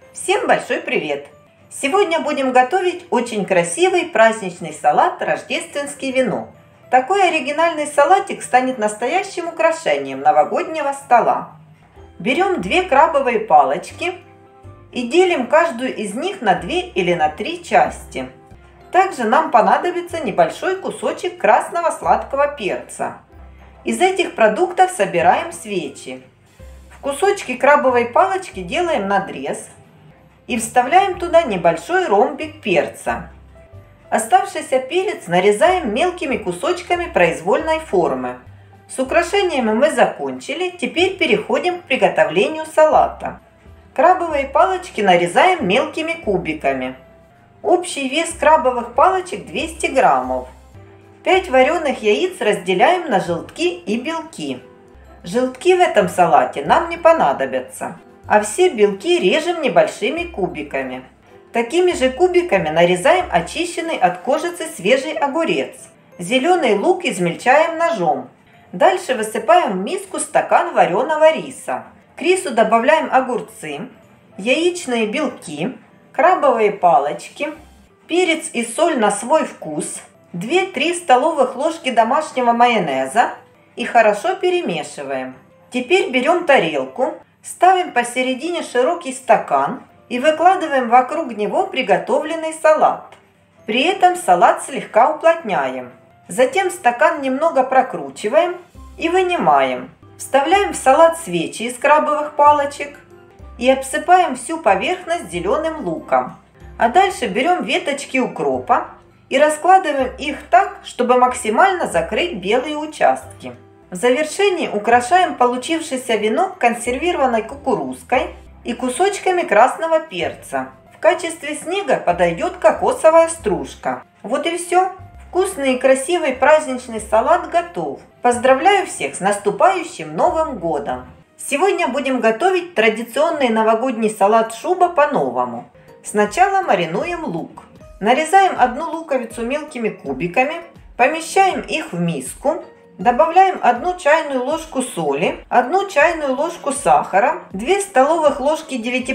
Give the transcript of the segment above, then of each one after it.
Всем большой привет! Сегодня будем готовить очень красивый праздничный салат «Рождественский вино». Такой оригинальный салатик станет настоящим украшением новогоднего стола. Берем 2 крабовые палочки и делим каждую из них на 2 или на 3 части. Также нам понадобится небольшой кусочек красного сладкого перца. Из этих продуктов собираем свечи. В кусочки крабовой палочки делаем надрез и вставляем туда небольшой ромбик перца. Оставшийся перец нарезаем мелкими кусочками произвольной формы. С украшениями мы закончили, теперь переходим к приготовлению салата. Крабовые палочки нарезаем мелкими кубиками. Общий вес крабовых палочек 200 граммов. 5 вареных яиц разделяем на желтки и белки. Желтки в этом салате нам не понадобятся, а все белки режем небольшими кубиками. Такими же кубиками нарезаем очищенный от кожицы свежий огурец. Зеленый лук измельчаем ножом. Дальше высыпаем в миску стакан вареного риса. К рису добавляем огурцы, яичные белки, крабовые палочки, перец и соль на свой вкус, 2-3 столовых ложки домашнего майонеза и хорошо перемешиваем. Теперь берем тарелку, ставим посередине широкий стакан и выкладываем вокруг него приготовленный салат. При этом салат слегка уплотняем. Затем стакан немного прокручиваем и вынимаем. Вставляем в салат свечи из крабовых палочек и обсыпаем всю поверхность зеленым луком. А дальше берем веточки укропа и раскладываем их так, чтобы максимально закрыть белые участки. В завершении украшаем получившееся вино консервированной кукурузкой и кусочками красного перца. В качестве снега подойдет кокосовая стружка. Вот и все. Вкусный и красивый праздничный салат готов. Поздравляю всех с наступающим Новым годом! Сегодня будем готовить традиционный новогодний салат шуба по-новому. Сначала маринуем лук. Нарезаем одну луковицу мелкими кубиками, помещаем их в миску. Добавляем 1 чайную ложку соли, 1 чайную ложку сахара, 2 столовых ложки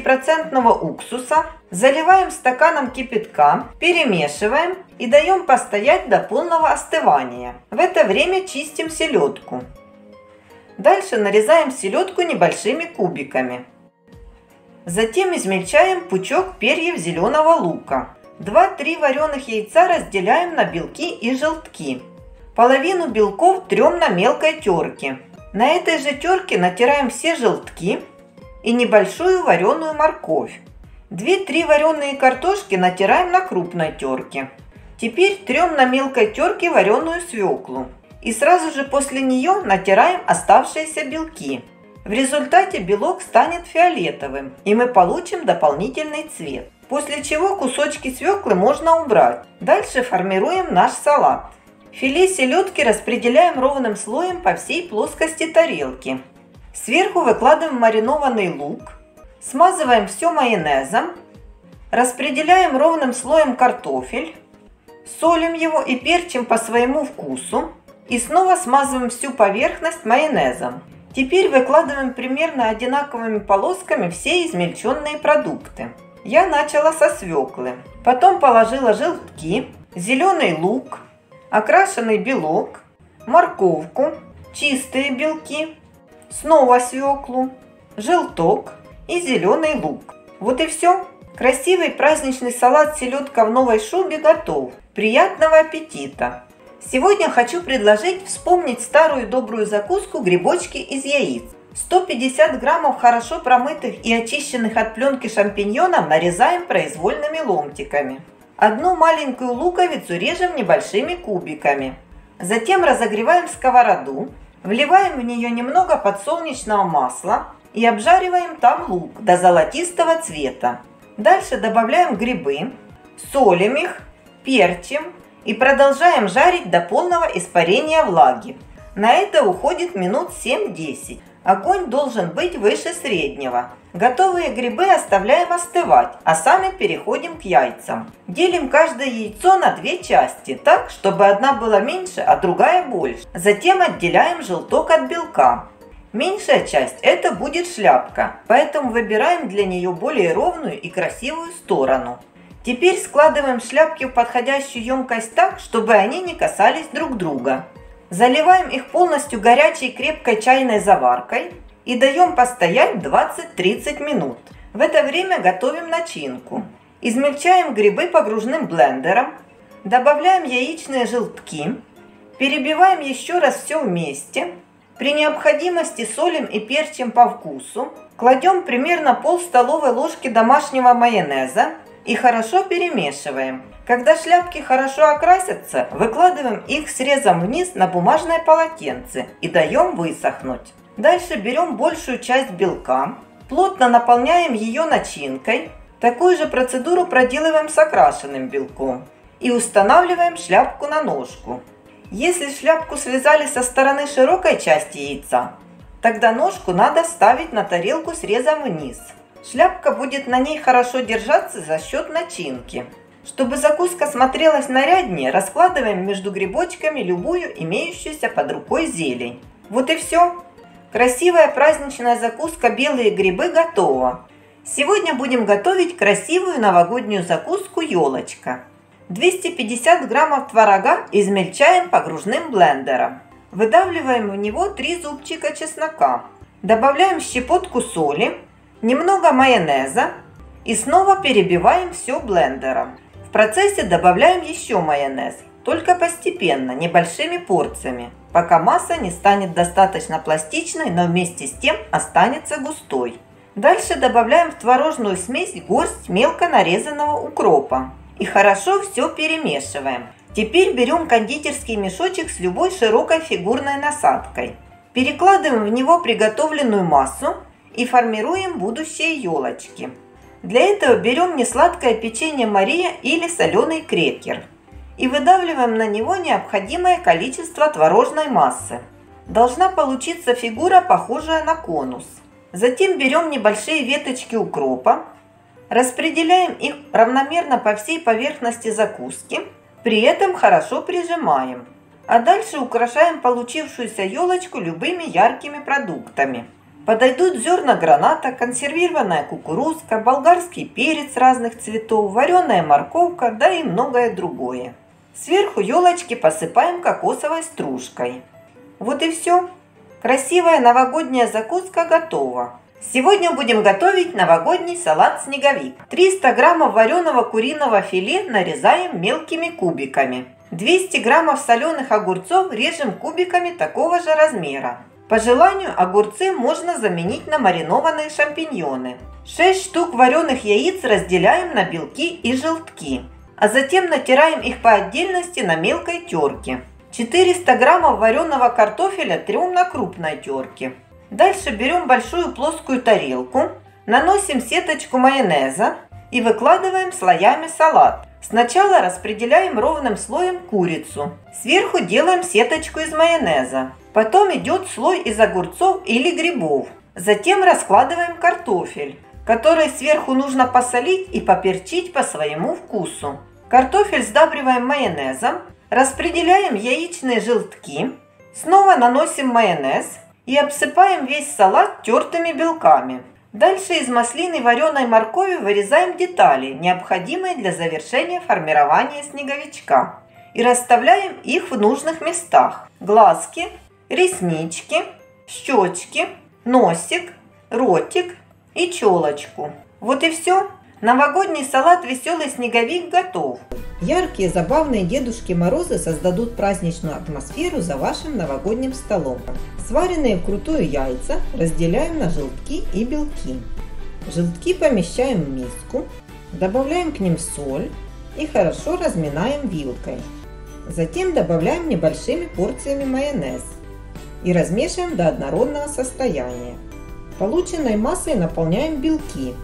9% уксуса, заливаем стаканом кипятка, перемешиваем и даем постоять до полного остывания. В это время чистим селедку. Дальше нарезаем селедку небольшими кубиками. Затем измельчаем пучок перьев зеленого лука. 2-3 вареных яйца разделяем на белки и желтки. Половину белков трем на мелкой терке. На этой же терке натираем все желтки и небольшую вареную морковь. 2-3 вареные картошки натираем на крупной терке. Теперь трем на мелкой терке вареную свеклу. И сразу же после нее натираем оставшиеся белки. В результате белок станет фиолетовым, и мы получим дополнительный цвет. После чего кусочки свеклы можно убрать. Дальше формируем наш салат. Филе селедки распределяем ровным слоем по всей плоскости тарелки. Сверху выкладываем маринованный лук. Смазываем все майонезом. Распределяем ровным слоем картофель. Солим его и перчим по своему вкусу. И снова смазываем всю поверхность майонезом. Теперь выкладываем примерно одинаковыми полосками все измельченные продукты. Я начала со свеклы. Потом положила желтки, зеленый лук, окрашенный белок, морковку, чистые белки, снова свеклу, желток и зеленый лук. Вот и все. Красивый праздничный салат селедка в новой шубе готов. Приятного аппетита! Сегодня хочу предложить вспомнить старую добрую закуску грибочки из яиц. 150 граммов хорошо промытых и очищенных от пленки шампиньонов нарезаем произвольными ломтиками. 1 маленькую луковицу режем небольшими кубиками. Затем разогреваем сковороду, вливаем в нее немного подсолнечного масла и обжариваем там лук до золотистого цвета. Дальше добавляем грибы, солим их, перчим и продолжаем жарить до полного испарения влаги. На это уходит минут 7-10. Огонь должен быть выше среднего. Готовые грибы оставляем остывать, а сами переходим к яйцам. Делим каждое яйцо на 2 части, так, чтобы одна была меньше, а другая больше. Затем отделяем желток от белка. Меньшая часть – это будет шляпка, поэтому выбираем для нее более ровную и красивую сторону. Теперь складываем шляпки в подходящую емкость так, чтобы они не касались друг друга. Заливаем их полностью горячей крепкой чайной заваркой и даем постоять 20-30 минут. В это время готовим начинку. Измельчаем грибы погружным блендером, добавляем яичные желтки, перебиваем еще раз все вместе. При необходимости солим и перчим по вкусу, кладем примерно пол столовой ложки домашнего майонеза и хорошо перемешиваем. Когда шляпки хорошо окрасятся, выкладываем их срезом вниз на бумажное полотенце и даем высохнуть. Дальше берем большую часть белка, плотно наполняем ее начинкой. Такую же процедуру проделываем с окрашенным белком и устанавливаем шляпку на ножку. Если шляпку связали со стороны широкой части яйца, тогда ножку надо ставить на тарелку срезом вниз. Шляпка будет на ней хорошо держаться за счет начинки. Чтобы закуска смотрелась наряднее, раскладываем между грибочками любую имеющуюся под рукой зелень. Вот и все. Красивая праздничная закуска «Белые грибы» готова. Сегодня будем готовить красивую новогоднюю закуску «Елочка». 250 граммов творога измельчаем погружным блендером. Выдавливаем в него 3 зубчика чеснока. Добавляем щепотку соли, немного майонеза и снова перебиваем все блендером. В процессе добавляем еще майонез, только постепенно, небольшими порциями, пока масса не станет достаточно пластичной, но вместе с тем останется густой. Дальше добавляем в творожную смесь горсть мелко нарезанного укропа. И хорошо все перемешиваем. Теперь берем кондитерский мешочек с любой широкой фигурной насадкой. Перекладываем в него приготовленную массу и формируем будущие елочки. Для этого берем несладкое печенье Мария или соленый крекер и выдавливаем на него необходимое количество творожной массы. Должна получиться фигура, похожая на конус. Затем берем небольшие веточки укропа, распределяем их равномерно по всей поверхности закуски, при этом хорошо прижимаем. А дальше украшаем получившуюся елочку любыми яркими продуктами. Подойдут зерна граната, консервированная кукурузка, болгарский перец разных цветов, вареная морковка, да и многое другое. Сверху елочки посыпаем кокосовой стружкой. Вот и все. Красивая новогодняя закуска готова. Сегодня будем готовить новогодний салат «Снеговик». 300 граммов вареного куриного филе нарезаем мелкими кубиками. 200 граммов соленых огурцов режем кубиками такого же размера. По желанию огурцы можно заменить на маринованные шампиньоны. 6 штук вареных яиц разделяем на белки и желтки, а затем натираем их по отдельности на мелкой терке. 400 граммов вареного картофеля трем на крупной терке. Дальше берем большую плоскую тарелку, наносим сеточку майонеза и выкладываем слоями салат. Сначала распределяем ровным слоем курицу. Сверху делаем сеточку из майонеза. Потом идет слой из огурцов или грибов. Затем раскладываем картофель, который сверху нужно посолить и поперчить по своему вкусу. Картофель сдабриваем майонезом, распределяем яичные желтки, снова наносим майонез и обсыпаем весь салат тертыми белками. Дальше из маслины вареной моркови вырезаем детали, необходимые для завершения формирования снеговичка, и расставляем их в нужных местах. Глазки, реснички, щечки, носик, ротик и челочку. Вот и все. Новогодний салат «Веселый снеговик» готов. Яркие, забавные Дедушки Морозы создадут праздничную атмосферу за вашим новогодним столом. Сваренные вкрутую яйца разделяем на желтки и белки. Желтки помещаем в миску, добавляем к ним соль и хорошо разминаем вилкой. Затем добавляем небольшими порциями майонез и размешиваем до однородного состояния. Полученной массой наполняем белки.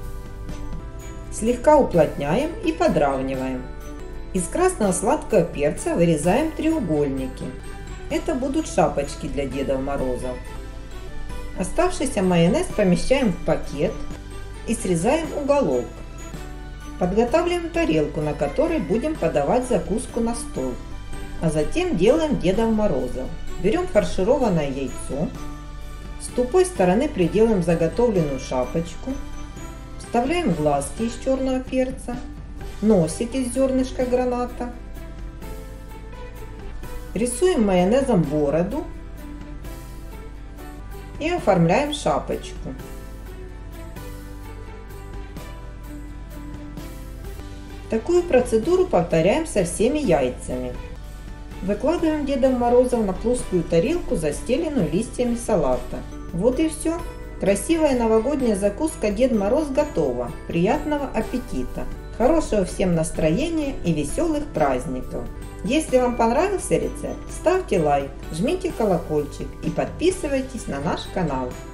Слегка уплотняем и подравниваем. Из красного сладкого перца вырезаем треугольники. Это будут шапочки для Дедов Морозов. Оставшийся майонез помещаем в пакет и срезаем уголок. Подготавливаем тарелку, на которой будем подавать закуску на стол. А затем делаем Дедов Морозов. Берем фаршированное яйцо, С тупой стороны приделаем заготовленную шапочку. Вставляем глазки из черного перца, носик из зернышка граната. Рисуем майонезом бороду и оформляем шапочку. Такую процедуру повторяем со всеми яйцами. Выкладываем Деда Мороза на плоскую тарелку, застеленную листьями салата. Вот и все. Красивая новогодняя закуска Дед Мороз готова. Приятного аппетита! Хорошего всем настроения и веселых праздников! Если вам понравился рецепт, ставьте лайк, жмите колокольчик и подписывайтесь на наш канал.